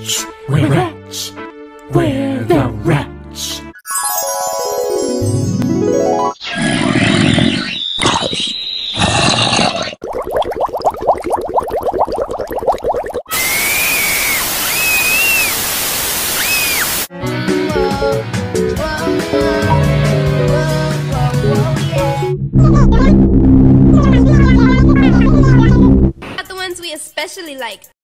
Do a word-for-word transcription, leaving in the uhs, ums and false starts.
rats. We're rats. We're the rats. The ones we especially like.